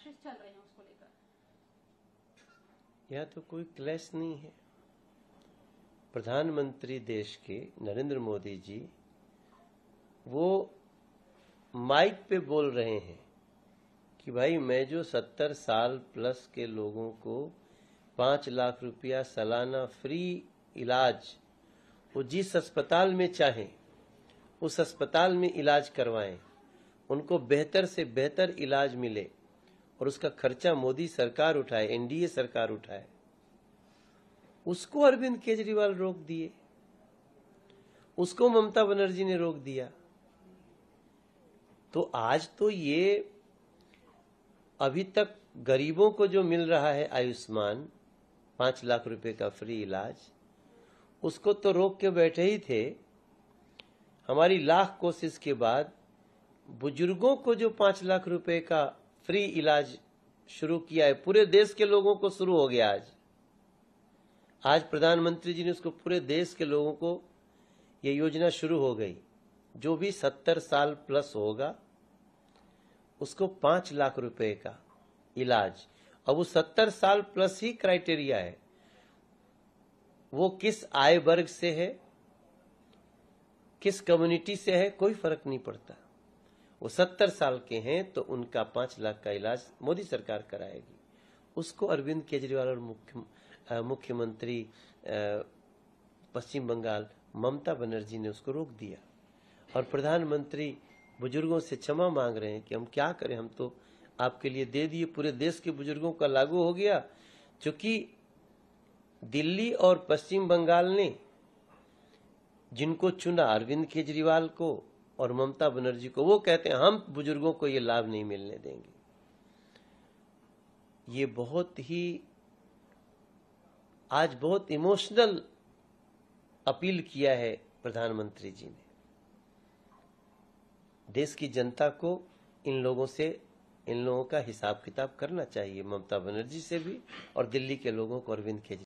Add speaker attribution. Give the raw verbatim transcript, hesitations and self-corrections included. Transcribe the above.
Speaker 1: Clashes चल रहे हैं उसको लेकर?
Speaker 2: यहाँ तो कोई क्लैश नहीं है। प्रधानमंत्री देश के नरेंद्र मोदी जी वो माइक पे बोल रहे हैं कि भाई मैं जो सत्तर साल प्लस के लोगों को पांच लाख रुपया सालाना फ्री इलाज वो जिस अस्पताल में चाहें उस अस्पताल में इलाज करवाएं, उनको बेहतर से बेहतर इलाज मिले और उसका खर्चा मोदी सरकार उठाए, एनडीए सरकार उठाए। उसको अरविंद केजरीवाल रोक दिए, उसको ममता बनर्जी ने रोक दिया। तो आज तो ये अभी तक गरीबों को जो मिल रहा है आयुष्मान पांच लाख रुपए का फ्री इलाज, उसको तो रोक के बैठे ही थे। हमारी लाख कोशिश के बाद बुजुर्गों को जो पांच लाख रुपए का फ्री इलाज शुरू किया है, पूरे देश के लोगों को शुरू हो गया। आज आज प्रधानमंत्री जी ने उसको पूरे देश के लोगों को ये योजना शुरू हो गई। जो भी सत्तर साल प्लस होगा उसको पांच लाख रुपए का इलाज। अब वो सत्तर साल प्लस ही क्राइटेरिया है, वो किस आय वर्ग से है, किस कम्युनिटी से है, कोई फर्क नहीं पड़ता। वो सत्तर साल के हैं तो उनका पांच लाख का इलाज मोदी सरकार कराएगी। उसको अरविंद केजरीवाल और मुख्य मुख्यमंत्री पश्चिम बंगाल ममता बनर्जी ने उसको रोक दिया। और प्रधानमंत्री बुजुर्गों से क्षमा मांग रहे हैं कि हम क्या करें, हम तो आपके लिए दे दिए, पूरे देश के बुजुर्गों का लागू हो गया। क्योंकि दिल्ली और पश्चिम बंगाल ने जिनको चुना, अरविंद केजरीवाल को और ममता बनर्जी को, वो कहते हैं हम बुजुर्गों को ये लाभ नहीं मिलने देंगे। ये बहुत ही आज बहुत इमोशनल अपील किया है प्रधानमंत्री जी ने। देश की जनता को इन लोगों से इन लोगों का हिसाब किताब करना चाहिए, ममता बनर्जी से भी और दिल्ली के लोगों को अरविंद केजरीवाल